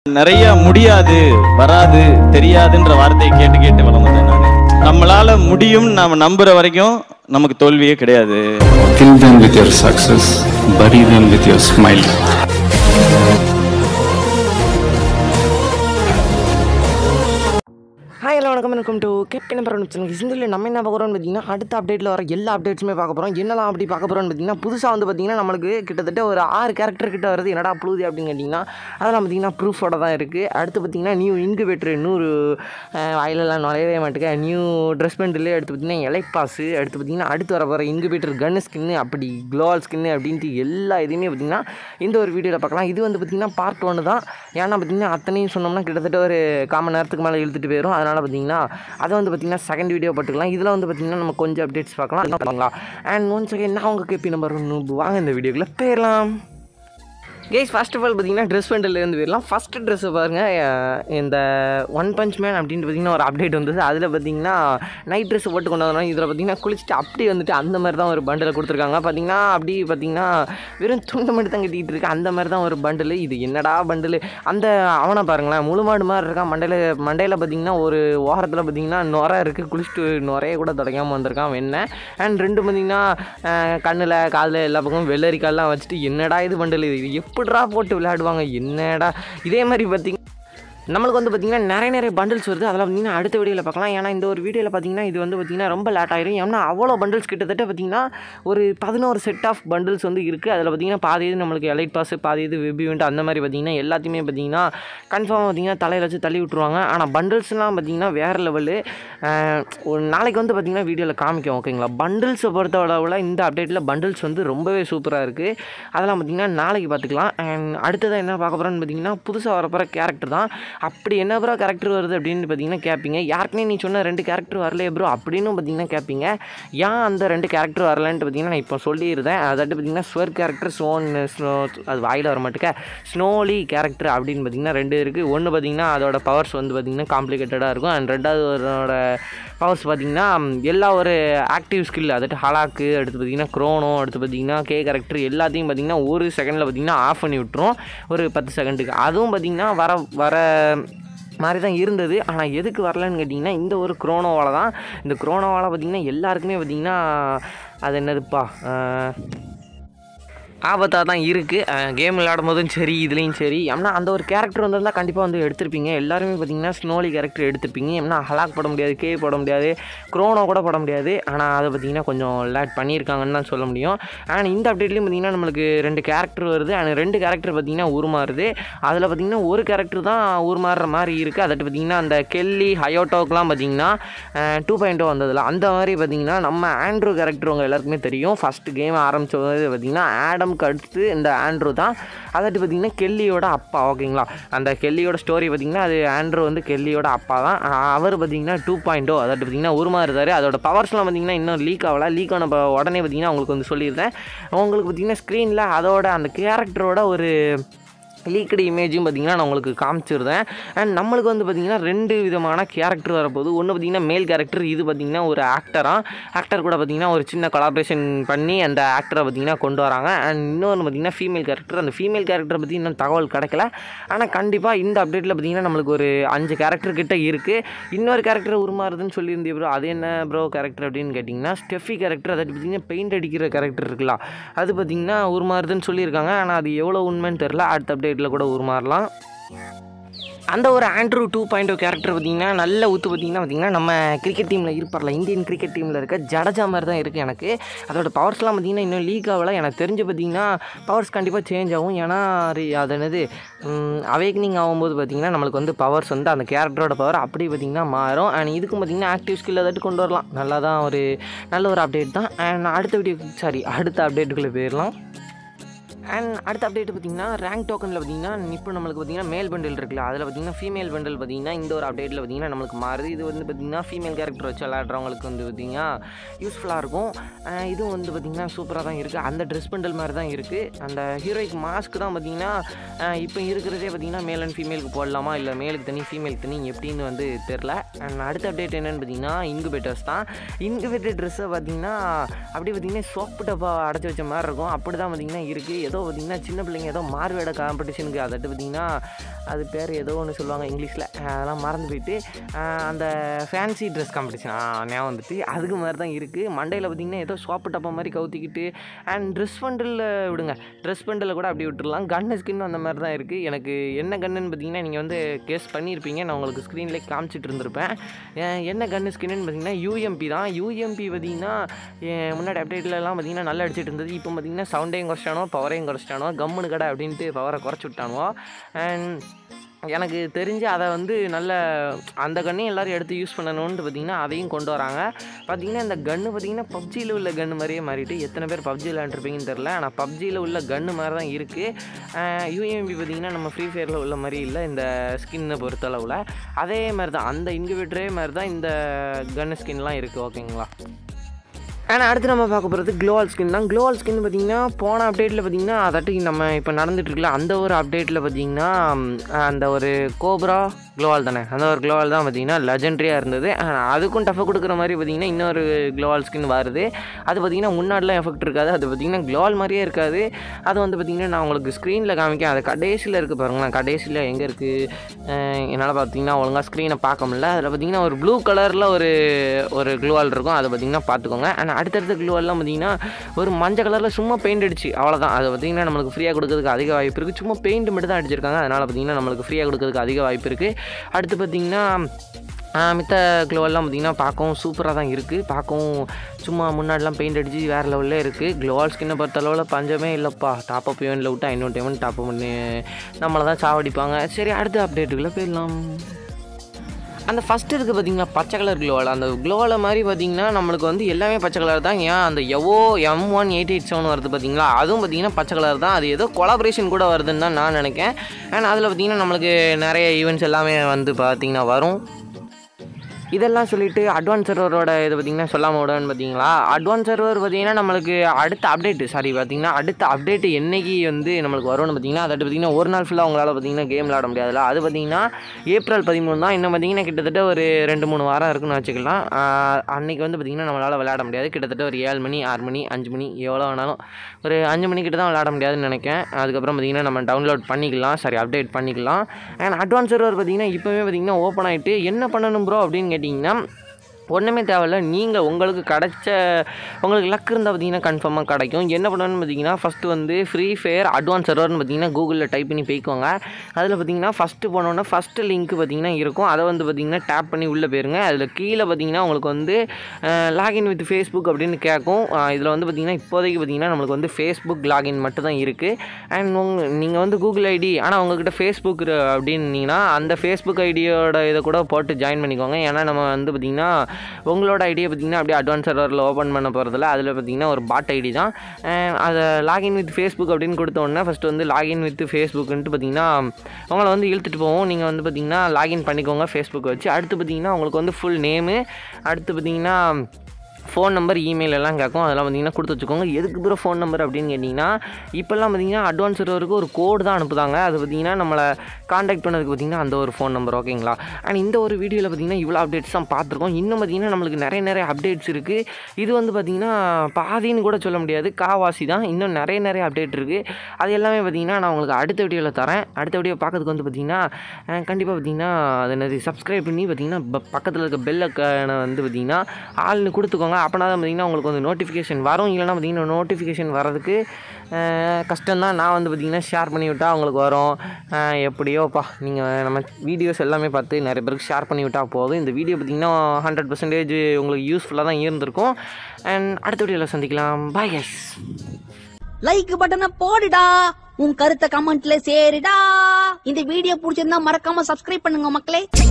நிறைய முடியாது வராது தெரியாதுன்ற வார்த்தையை கேட்டு கேட்டு வளர்ந்தேன் நான். நம்மளால முடியும் நாம நம்புற வரைக்கும் நமக்கு தோல்வியே கிடையாது. Kill them with your success, bury them with your smile. Hi எல்லாம் welcome to captain Paravan channel. இந்த நம்ம என்ன பார்க்க போகிறோம்னு பார்த்தீங்கன்னா அடுத்த அப்டேட்டில் வர எல்லா அப்டேட்ஸுமே பார்க்க போகிறோம். என்னெல்லாம் அப்படி பார்க்க போகிறோம்னு பார்த்தீங்கன்னா புதுசாக வந்து பார்த்தீங்கன்னா நம்மளுக்கு கிட்டத்தட்ட ஒரு 6 கேரக்டர் கிட்ட வருது. என்னடா புழுதி அப்படின்னு கேட்டிங்கன்னா அதெல்லாம் பார்த்தீங்கன்னா ப்ரூஃபோட தான் இருக்குது. அடுத்து பார்த்தீங்கன்னா நியூ இன்குபேட்டர், இன்னொரு வாயிலெல்லாம் நுழையவே மாட்டேங்க, நியூ ட்ரெஸ் பெண்டில், அடுத்து பார்த்தீங்கன்னா எலைட் பாஸு, அடுத்து பார்த்தீங்கன்னா அடுத்து வர போகிற இன்குபேட்டர் கன்னு ஸ்கின்னு, அப்படி க்ளோவல் ஸ்கின்னு அப்படின்ட்டு எல்லா இதுவுமே பார்த்தீங்கன்னா இந்த ஒரு வீடியோவில் பார்க்கலாம். இது வந்து பார்த்தீங்கன்னா பார்ட் 1 தான். ஏன்னா பார்த்தீங்கன்னா அத்தனையும் சொன்னோம்னா கிட்டத்தட்ட ஒரு 1/4 மணி நேரத்துக்கு மேலே இழுத்துட்டு போயிடும். அதனால் பார்த்தீங்கன்னா அதை வந்து பார்த்தீங்கன்னா செகண்ட் வீடியோ போட்டுக்கலாம். இதில் வந்து பார்த்தீங்கன்னா நம்ம கொஞ்சம் அப்டேட்ஸ் பார்க்கலாம். அண்ட் ஒன்ஸ் அகைன் நான் உங்கள் கேபி நம்பர் 1 வாங்க இந்த வீடியோக்குள்ளே போயிடலாம். கேஸ் ஃபர்ஸ்ட் ஆஃப் ஆல் பார்த்தீங்கன்னா ட்ரெஸ் பெண்டிலேருந்து போயிடலாம். ஃபஸ்ட்டு ட்ரெஸ்ஸை பாருங்கள், இந்த ஒன் பஞ்ச் மேன் அப்படின்ட்டு பார்த்தீங்கன்னா ஒரு அப்டேட் வந்தது. அதில் பார்த்தீங்கன்னா நைட் ட்ரெஸ்ஸை போட்டு கொண்டு வந்தோம். இதில் பார்த்தீங்கன்னா குளிச்சுட்டு அப்படி வந்துட்டு அந்த மாதிரி தான் ஒரு பண்டில் கொடுத்துருக்காங்க. பார்த்தீங்கன்னா அப்படி பார்த்தீங்கன்னா வெறும் துண்டு மட்டும் தான் கட்டிகிட்டு இருக்கு. அந்த மாதிரி தான் ஒரு பண்டில். இது என்னடா பண்டில், அந்த அவனை பாருங்களேன், முழுமாடு மாதிரி இருக்கான். மண்டையில் பார்த்தீங்கன்னா ஒரு ஓரத்தில் பார்த்தீங்கன்னா நுரை இருக்குது. குளிச்சுட்டு நுரைய கூட தொடங்காமல் வந்திருக்கான் வெண்ணெய். அண்ட் ரெண்டு பார்த்தீங்கன்னா கண்ணில் காதில் எல்லா பக்கமும் வெள்ளரிக்கால்லாம் வச்சுட்டு என்னடா இது பண்டில், இது எப்படிரா போட்டு விளையாடுவாங்க என்னடா. இதே மாதிரி பார்த்தீங்கன்னா நம்மளுக்கு வந்து பார்த்திங்கன்னா நிறைய பண்டில்ஸ் வருது. அதெல்லாம் பார்த்திங்கன்னா அடுத்த வீடியோவில் பார்க்கலாம். ஏன்னா இந்த ஒரு வீடியோவில் பார்த்திங்கன்னா இது வந்து பார்த்திங்கன்னா ரொம்ப லேட் ஆகிடும். ஏன்னா அவ்வளோ பண்டில்ஸ் கிட்டத்தட்ட பார்த்திங்கன்னா ஒரு 11 செட் ஆஃப் பண்டில்ஸ் வந்து இருக்குது. அதில் பார்த்திங்கன்னா பாதி இது நம்மளுக்கு எலைட் பாஸ், பாதி இது வெப் ஈவெண்ட், அந்த மாதிரி பார்த்திங்கன்னா எல்லாத்தையுமே பார்த்திங்கன்னா கன்ஃபார்மாக பார்த்திங்கன்னா தலையில் வச்சு தள்ளி விட்ருவாங்க. ஆனால் பண்டில்ஸ்லாம் பார்த்திங்கன்னா வேறு லெவலு. ஒரு நாளைக்கு வந்து பார்த்திங்கன்னா வீடியோவில் காமிக்கும், ஓகேங்களா. பண்டில்ஸை பொறுத்தவரை இந்த அப்டேட்டில் பண்டில்ஸ் வந்து ரொம்பவே சூப்பராக இருக்குது. அதெல்லாம் பார்த்திங்கன்னா நாளைக்கு பார்த்துக்கலாம். அண்ட் அடுத்ததாக என்ன பார்க்க போகிறோன்னு பார்த்திங்கன்னா புதுசாக வரப்போகிற கேரக்டர் தான். அப்படி என்ன ப்ரோ கேரக்டர் வருது அப்படின்னு பார்த்தீங்கன்னா கேட்பீங்க. யாருக்குனே நீ சொன்ன 2 கேரக்டர் வரலையே ப்ரோ அப்படின்னு பார்த்தீங்கன்னா கேட்பீங்க. ஏன் அந்த 2 கேரக்டர் வரலன்ட்டு பார்த்தீங்கன்னா நான் இப்போ சொல்லியிருந்தேன். அதாட்டு பார்த்தீங்கன்னா ஸ்வர் கேரக்டர், ஸ்னோ, அது வாயில் வர மாட்டேங்க, ஸ்னோலி கேரக்டர் அப்படின்னு பார்த்தீங்கன்னா 2 இருக்குது. ஒன்று பார்த்தீங்கன்னா அதோட பவர்ஸ் வந்து பார்த்திங்கன்னா காம்ப்ளிகேட்டடாக இருக்கும். அண்ட் ரெண்டாவது அதோட பவர்ஸ் பார்த்திங்கன்னா எல்லா ஒரு ஆக்டிவ் ஸ்கில், அதாட்டு ஹலாக்கு, அடுத்து பார்த்திங்கன்னா க்ரோனோ, அடுத்து பார்த்திங்கன்னா கே கேரக்டர் எல்லாத்தையும் பார்த்திங்கன்னா ஒரு செகண்டில் பார்த்திங்கன்னா ஆஃப் பண்ணி விட்டுரும், ஒரு 10 செகண்டுக்கு. அதுவும் பார்த்திங்கன்னா வர மாதிரி தான் இருந்தது. ஆனால் எதுக்கு வரலன்னு கேட்டிங்கன்னா இந்த ஒரு க்ரோனோவால் தான். இந்த க்ரோனோவால் பார்த்திங்கன்னா எல்லாருக்குமே பார்த்திங்கன்னா அது என்னதுப்பா ஆபத்தாக தான் இருக்குது. கேம் விளையாடும் போதும் சரி, இதுலேயும் சரி. ஏன்னா அந்த ஒரு கேரக்டர் வந்திருந்தால் கண்டிப்பாக வந்து எடுத்திருப்பீங்க. எல்லாருமே பார்த்திங்கன்னா ஸ்னோலி கேரக்டர் எடுத்திருப்பீங்க. ஏன்னா ஹலாக் போட முடியாது, கே போட முடியாது, க்ரோனோ கூட போட முடியாது. ஆனால் அதை பார்த்திங்கன்னா கொஞ்சம் லேட் பண்ணியிருக்காங்கன்னு தான் சொல்ல முடியும். அண்ட் இந்த அப்டேட்லேயும் பார்த்திங்கன்னா நம்மளுக்கு 2 கேரக்டர் வருது. அண்ட் 2 கேரக்டர் பார்த்திங்கன்னா உருமாறுது. அதில் பார்த்திங்கன்னா ஒரு கேரக்டர் தான் உருமாறுற மாதிரி இருக்குது. அதாட்டு பார்த்திங்கன்னா அந்த கெல்லி ஹயோட்டோக்கெலாம் பார்த்திங்கன்னா 2.0 வந்ததில்ல, அந்த மாதிரி பார்த்திங்கன்னா நம்ம ஆண்ட்ரூ கேரக்டர் உங்கள் எல்லாருக்குமே தெரியும். ஃபஸ்ட்டு கேம் ஆரம்பித்தது பார்த்திங்கன்னா ஆடம் அடுத்து இந்த ஆண்ட்ரூ தான். அதாட்டு பார்த்திங்கன்னா கெல்லியோட அப்பா, ஓகேங்களா. அந்த கெல்லியோட ஸ்டோரி பார்த்திங்கன்னா அது ஆண்ட்ரூ வந்து கெல்லியோட அப்பா தான். அவர் பார்த்திங்கன்னா 2.0 அதாட்டு பார்த்திங்கன்னா உருமாறுதார். அதோட பவர்ஸ்லாம் பார்த்திங்கன்னா இன்னும் லீக் ஆகலை. லீக் ஆன உடனே பார்த்திங்கன்னா உங்களுக்கு வந்து சொல்லியிருந்தேன். உங்களுக்கு பார்த்திங்கன்னா ஸ்க்ரீனில் அதோட அந்த கேரக்டரோட ஒரு லீக்கடு இமேஜும் பார்த்திங்கன்னா நான் உங்களுக்கு காமிச்சிருந்தேன். அண்ட் நம்மளுக்கு வந்து பார்த்திங்கன்னா 2 விதமான கேரக்டர் வரப்போகுது. ஒன்று பார்த்திங்கன்னா மேல் கேரக்டர், இது பார்த்திங்கன்னா ஒரு ஆக்டர் கூட பார்த்திங்கன்னா ஒரு சின்ன கொலாபரேஷன் பண்ணி அந்த ஆக்டரை பார்த்திங்கன்னா கொண்டு வராங்க. அண்ட் இன்னொன்று பார்த்திங்கன்னா ஃபீமேல் கேரக்டர். அந்த ஃபீமேல் கேரக்டரை பற்றி இன்னும் தகவல் கிடைக்கல. ஆனால் கண்டிப்பாக இந்த அப்டேட்டில் பார்த்திங்கன்னா நம்மளுக்கு ஒரு 5 கேரக்டர் கிட்ட இருக்குது. இன்னொரு கேரக்டர் உருமாறுதுன்னு சொல்லியிருந்தேன் ப்ரோ. அது என்ன ப்ரோ கேரக்டர் அப்படின்னு கேட்டிங்கன்னா ஸ்டெஃபி கேரக்டர். அதாவது பார்த்திங்கன்னா பெயிண்ட் அடிக்கிற கேரக்டர் இருக்குல்ல, அது பார்த்திங்கன்னா உருமாறுதுன்னு சொல்லியிருக்காங்க. ஆனால் அது எவ்வளோ உண்மைன்னு தெரில. அடுத்த அப்டேட்டில் கூட உருமாறலாம். அந்த ஒரு ஆண்ட்ரூ 2.0 கேரக்டர் பார்த்திங்கன்னா நல்ல ஊற்று பார்த்திங்கன்னா நம்ம கிரிக்கெட் டீமில் இருப்பார்ல, இந்தியன் கிரிக்கெட் டீமில் இருக்க ஜடேஜா மாதிரி தான் இருக்குது எனக்கு. அதோட பவர்ஸ்லாம் பார்த்திங்கன்னா இன்னும் லீக் ஆகலை. எனக்கு தெரிஞ்சு பார்த்திங்கன்னா பவர்ஸ் கண்டிப்பாக சேஞ்ச் ஆகும். ஏன்னா அது என்னது அவேக்னிங் ஆகும்போது பார்த்திங்கன்னா நம்மளுக்கு வந்து பவர்ஸ் வந்து அந்த கேரக்டரோட பவர் அப்படி பார்த்திங்கன்னா மாறும். அண்ட் இதுக்கும் பார்த்திங்கன்னா ஆக்டிவ் ஸ்கில் அதாட்டு கொண்டு வரலாம். நல்லா தான் நல்ல ஒரு அப்டேட் தான். அண்ட் அடுத்த அப்டேட்டுக்குள்ளே போயிடலாம். அண்ட் அடுத்த அப்டேட் பார்த்திங்கன்னா ரேங்க் டோக்கனில் பார்த்திங்கன்னா இப்போ நம்மளுக்கு பார்த்திங்கன்னா மேல் பண்டில் இருக்குல்ல, அதில் பார்த்திங்கன்னா ஃபீமேல் பண்டில் பார்த்திங்கன்னா இந்த ஒரு அப்டேட்டில் பார்த்திங்கன்னா நம்மளுக்கு மாறுது. இது வந்து பார்த்திங்கன்னா ஃபீமேல் கேரக்டர் வச்சு விளையாடுறவங்களுக்கு வந்து பார்த்திங்கன்னா யூஸ்ஃபுல்லாக இருக்கும். இதுவும் வந்து பார்த்திங்கன்னா சூப்பராக தான் இருக்குது. அந்த ட்ரெஸ் பண்டில் மாதிரி தான் இருக்குது. அந்த ஹீரோயிக் மாஸ்க் தான் பார்த்திங்கன்னா இப்போ இருக்கிறதே பார்த்திங்கன்னா மேல் அண்ட் ஃபீமேலுக்கு போடலாமா, இல்லை மேலுக்கு தனி ஃபீமேலுக்கு தனி எப்படின்னு வந்து தெரில. அண்ட் அடுத்த அப்டேட் என்னென்னு பார்த்திங்கன்னா இன்குபேட்டர்ஸ் தான். இன்குபேட்டர் ட்ரெஸ்ஸை பார்த்திங்கன்னா அப்படி பார்த்திங்கன்னா சோப்பு டப்பா அடைச்சி வச்ச மாதிரி இருக்கும். அப்படி தான் பார்த்திங்கன்னா இருக்குது. ஏதோ பார்த்திங்கன்னா சின்ன பிள்ளைங்க ஏதோ மார்வேட காம்படிஷனுக்கு அதட்டு பார்த்திங்கன்னா அது பேர் ஏதோ ஒன்று சொல்லுவாங்க இங்கிலீஷில், அதெல்லாம் மறந்து போயிட்டு அந்த ஃபேன்சி ட்ரெஸ் காம்படிஷன் ஞாபகம் வந்துட்டு அதுக்கு மாதிரி தான் இருக்குது. மண்டையில் பார்த்திங்கன்னா ஏதோ சோப்பு டப்பா மாதிரி கவுத்திக்கிட்டு அண்ட் ட்ரெஸ் பண்டில் விடுங்க, ட்ரெஸ் பண்டில் கூட அப்படி விட்டுடலாம். கன்னு ஸ்கின் அந்த மாதிரி தான் இருக்குது. எனக்கு என்ன கன்னுன்னு பார்த்தீங்கன்னா நீங்கள் வந்து கெஸ் பண்ணியிருப்பீங்க, நான் உங்களுக்கு ஸ்க்ரீன்லேயே காமிச்சிட்டு இருந்திருப்பேன். என்ன கன்னு ஸ்கின்னு பார்த்தீங்கன்னா UMP தான். UMP பார்த்தீங்கன்னா முன்னாடி அப்டேட்லலாம் பார்த்தீங்கன்னா நல்லா அடிச்சிட்டு இருந்தது. இப்போ பார்த்தீங்கன்னா சவுண்டையும் குறைச்சிட்டானோ பவரையும் குறைச்சிட்டானோ, கம்முன்னு கடை அப்படின்ட்டு பவரை குறைச்சி விட்டானோ. அண்ட் எனக்கு தெரிஞ்சு அதை வந்து நல்ல அந்த கன்னையும் எல்லோரும் எடுத்து யூஸ் பண்ணணுன்ட்டு பார்த்திங்கன்னா அதையும் கொண்டு வராங்க. பார்த்திங்கன்னா இந்த கன்று பார்த்திங்கன்னா பப்ஜியில் உள்ள கன்று மாதிரியே மாறிட்டு, எத்தனை பேர் பப்ஜி விளையாண்டுருப்பீங்கன்னு தெரில, ஆனால் பப்ஜியில் உள்ள கன்று மாதிரி தான் இருக்குது. UMP பார்த்திங்கன்னா நம்ம ஃப்ரீ ஃபயரில் உள்ள மாதிரி இல்லை இந்த ஸ்கின்னை பொறுத்தளவில். அதே மாதிரி தான் அந்த இன்குபேட்டரே மாதிரி தான் இந்த கன்று ஸ்கின்லாம் இருக்குது. ஓகேங்களா. ஆனால் அடுத்து நம்ம பார்க்க போகிறது க்ளோவால் ஸ்கின் தான். க்ளோவால் ஸ்கின் பார்த்திங்கன்னா போன அப்டேட்டில் பார்த்திங்கன்னா அதாட்டி நம்ம இப்போ நடந்துகிட்ருக்கல அந்த ஒரு அப்டேட்டில் பார்த்திங்கன்னா அந்த ஒரு கோப்ரா க்ளோவால் தானே, அந்த ஒரு க்ளோவால் தான் பார்த்திங்கன்னா லெஜெண்ட்ரியாக இருந்தது. அதுக்கும் டஃபை கொடுக்குற மாதிரி பார்த்திங்கன்னா இன்னொரு க்ளோவால் ஸ்கின் வருது. அது பார்த்திங்கன்னா முன்னாடிலாம் எஃபெக்ட் இருக்காது, அது பார்த்திங்கன்னா க்ளோவால் மாதிரியே இருக்காது. அது வந்து பார்த்திங்கன்னா நான் உங்களுக்கு ஸ்க்ரீனில் காமிக்கேன், அது கடைசியில் இருக்குது பாருங்களேன். கடைசியில் எங்கே இருக்குது என்னால் பார்த்திங்கன்னா ஒழுங்காக ஸ்க்ரீனை பார்க்க முடியல. அதில் பார்த்திங்கன்னா ஒரு ப்ளூ கலரில் ஒரு க்ளோவால் இருக்கும், அதை பார்த்திங்கன்னா பார்த்துக்கோங்க. ஆனால் அடுத்தடுத்த க்ளோவெல்லாம் பார்த்திங்கன்னா ஒரு மஞ்சள் கலரில் சும்மா பெயிண்ட் அடிச்சு அவ்வளோதான். அது பார்த்திங்கன்னா நம்மளுக்கு ஃப்ரீயாக கொடுக்கறதுக்கு அதிக வாய்ப்பு இருக்குது. சும்மா பெயிண்ட் மட்டும் தான் அடிச்சிருக்காங்க, அதனால் பார்த்திங்கன்னா நம்மளுக்கு ஃப்ரீயாக கொடுக்கறதுக்கு அதிக வாய்ப்பு இருக்குது. அடுத்து பார்த்திங்கன்னா மித்த க்ளோவெல்லாம் பார்த்திங்கன்னா பார்க்கவும் சூப்பராக தான் இருக்குது. பார்க்கவும் சும்மா முன்னாடிலாம் பெயிண்ட் அடித்து வேறு லெவலில் இருக்குது. க்ளோவால் ஸ்கின்னை பொறுத்த அளவில் பஞ்சமே இல்லைப்பா. டாப்அப் ஈவெண்ட்டில் விட்டால் இன்னொரு டைம் டாப்அப் பண்ணி நம்மளை தான் சாவடிப்பாங்க. சரி அடுத்த அப்டேட்டுக்குள்ளே போயிடலாம். அந்த ஃபஸ்ட்டு இருக்குது பார்த்திங்கன்னா பச்சை கலர் க்ளோவால். அந்த க்ளோவால் மாதிரி பார்த்திங்கன்னா நம்மளுக்கு வந்து எல்லாமே பச்சை கலர் தான். ஏன் அந்த எவோ M1887 வருது பார்த்திங்களா, அதுவும் பார்த்திங்கன்னா பச்சை கலர் தான். அது ஏதோ கொலாபரேஷன் கூட வருதுன்னு தான் நான் நினைக்கிறேன். ஆனால் அதில் பார்த்திங்கன்னா நம்மளுக்கு நிறைய ஈவெண்ட்ஸ் எல்லாமே வந்து பார்த்திங்கன்னா வரும். இதெல்லாம் சொல்லிவிட்டு அட்வான்ஸ் சர்வரோட இதை பார்த்திங்கன்னா சொல்லாமல் விடுவேன்னு பார்த்தீங்களா. அட்வான்ஸ் சர்வர் பார்த்திங்கன்னா நம்மளுக்கு அடுத்த அப்டேட்டு என்றைக்கு வந்து நம்மளுக்கு வரும்னு பார்த்திங்கன்னா அதை பார்த்திங்கன்னா ஒரு நாள் ஃபுல்லாக உங்களால் பார்த்திங்கன்னா கேம் விளாட முடியாதுல்ல. அது பார்த்திங்கன்னா April 13 தான். இன்னும் பார்த்திங்கன்னா கிட்டத்தட்ட ஒரு 2-3 வாரம் இருக்குன்னு வச்சுக்கலாம். அன்றைக்கி வந்து பார்த்திங்கன்னா நம்மளால் விளையாட முடியாது. கிட்டத்தட்ட ஒரு 7 மணி 6 மணி 5 மணி எவ்வளோ வேணாலும் ஒரு 5 மணிக்கிட்ட தான் விளையாட முடியாதுன்னு நினைக்கிறேன். அதுக்கப்புறம் பார்த்திங்கன்னா நம்ம டவுன்லோட் பண்ணிக்கலாம், அப்டேட் பண்ணிக்கலாம். அண்ட் அட்வான்ஸ் சர்வர் பார்த்திங்கன்னா இப்போவே பார்த்திங்கன்னா ஓப்பன் ஆகிட்டு என்ன பண்ணணும் ப்ரோ அப்படின்னு கேட்டிங்கன்னா ஒன்றுமே தேவையில்ல. நீங்கள் உங்களுக்கு லக் இருந்தால் பார்த்திங்கன்னா கன்ஃபார்மாக கிடைக்கும். என்ன பண்ணணும்னு பார்த்திங்கன்னா ஃபஸ்ட்டு வந்து ஃப்ரீ ஃபயர் அட்வான்ஸ் சர்வர்னு பார்த்திங்கன்னா கூகுளில் டைப் பண்ணி போய்க்கோங்க. அதில் பார்த்திங்கன்னா ஃபஸ்ட்டு போனோன்னா ஃபஸ்ட்டு லிங்க் பார்த்திங்கன்னா இருக்கும், அதை வந்து பார்த்திங்கன்னா டேப் பண்ணி உள்ளே போயிருங்க. அதில் கீழே பார்த்திங்கன்னா உங்களுக்கு வந்து லாகின் வித் ஃபேஸ்புக் அப்படின்னு கேட்கும். இதில் வந்து பார்த்திங்கன்னா இப்போதைக்கு பார்த்திங்கன்னா நம்மளுக்கு வந்து ஃபேஸ்புக் லாகின் மட்டும் தான் இருக்குது. அண்ட் நீங்கள் வந்து கூகுள் ஐடி ஆனால் உங்கள்கிட்ட ஃபேஸ்புக் அப்படின்னீங்கன்னா அந்த ஃபேஸ்புக் ஐடியோட இதை கூட போட்டு ஜாயின் பண்ணிக்கோங்க. ஏன்னா நம்ம வந்து பார்த்திங்கன்னா உங்களோட ஐடியை பார்த்திங்கன்னா அப்படியே அட்வான்ஸ் சர்வரில் ஓப்பன் பண்ண போகிறதில்ல. அதில் பார்த்திங்கன்னா ஒரு பாட் ஐடி தான். அதை லாகின் வித் ஃபேஸ்புக் அப்படின்னு கொடுத்தோன்னே ஃபஸ்ட்டு வந்து லாகின் வித் ஃபேஸ்புக்குன்ட்டு பார்த்திங்கன்னா உங்களை வந்து இழுத்துட்டு போவோம். நீங்கள் வந்து பார்த்திங்கன்னா லாகின் பண்ணிக்கோங்க ஃபேஸ்புக் வச்சு. அடுத்து பார்த்திங்கன்னா உங்களுக்கு வந்து ஃபுல் நேமு, அடுத்து பார்த்திங்கன்னா ஃபோன் நம்பர் இமெயில் எல்லாம் கேட்கும், அதெல்லாம் பார்த்திங்கன்னா கொடுத்து வச்சுக்கோங்க. எதுக்கு ப்ரோ ஃபோன் நம்பர் அப்படின்னு கேட்டிங்கன்னா இப்போல்லாம் பார்த்திங்கன்னா அட்வான்ஸ் சர்வருக்கு ஒரு கோடு தான் அனுப்புதாங்க. அது பார்த்திங்கன்னா நம்மளை காண்டாக்ட் பண்ணதுக்கு பார்த்திங்கன்னா அந்த ஒரு ஃபோன் நம்பர். ஓகேங்களா. அண்ட் இந்த ஒரு வீடியோவில் பார்த்திங்கன்னா இவ்வளோ அப்டேட்ஸ் தான் பார்த்துருக்கோம். இன்னும் பார்த்திங்கன்னா நம்மளுக்கு நிறைய அப்டேட்ஸ் இருக்குது. இது வந்து பார்த்திங்கன்னா பாதின்னு கூட சொல்ல முடியாது, காவாசி தான். இன்னும் நிறைய அப்டேட் இருக்குது. அது எல்லாமே பார்த்திங்கன்னா நான் உங்களுக்கு அடுத்த வீடியோவில் தரேன். அடுத்த வீடியோ பார்க்கறதுக்கு வந்து பார்த்திங்கன்னா கண்டிப்பாக பார்த்திங்கன்னா அது என்னது சப்ஸ்கிரைப் பண்ணி பார்த்திங்கன்னா பக்கத்தில் இருக்க பெல் ஐக்கானை வந்து பார்த்திங்கன்னா ஆள்னு கொடுத்துக்கோங்க. அப்படின்னா தான் பார்த்திங்கன்னா உங்களுக்கு வந்து நோட்டிஃபிகேஷன் வரும். இல்லைனா பார்த்திங்கன்னா நோட்டிஃபிகேஷன் வரதுக்கு கஷ்டம்தான். நான் வந்து பார்த்திங்கன்னா ஷேர் பண்ணி விட்டால் உங்களுக்கு வரும். எப்படியோப்பா நீங்கள் நம்ம வீடியோஸ் எல்லாமே பார்த்து நிறைய பேருக்கு ஷேர் பண்ணி விட்டால் போதும். இந்த வீடியோ பார்த்திங்கன்னா 100% உங்களுக்கு யூஸ்ஃபுல்லாக தான் இருந்திருக்கும். அண்ட் அடுத்த வீடியோவில் சந்திக்கலாம். Bye guys. லைக் பட்டனை போடுடா, உன் கருத்தை கமெண்ட்ல சேருடா. இந்த வீடியோ பிடிச்சிருந்தா மறக்காம சப்ஸ்கிரைப் பண்ணுங்க மக்களே.